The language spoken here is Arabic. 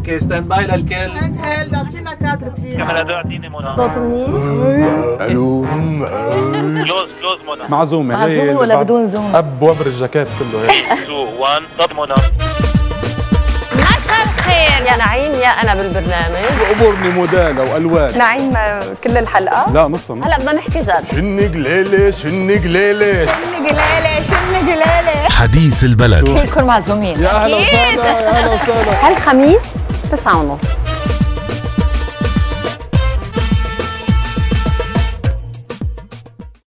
اوكي ستاند باي للكل. هل اعطينا كادر بليز. كاميرا دو اعطيني منى. صوت منيح. الو كلوز منى. معزومه مع زوم ولا بدون زوم؟ اب وبر الجاكيت كله هيك 2 1 طب منى. مساء الخير يا نعيم يا انا بالبرنامج. امورني موديل والوان. نعيم كل الحلقه؟ لا نص نص. هلا بدنا نحكي جد. شن قليله شن قليله شن قليله شن قليله. حديث البلد فيكم معزومين. يا اهلا وسهلا يا اهلا وسهلا. هالخميس 9:30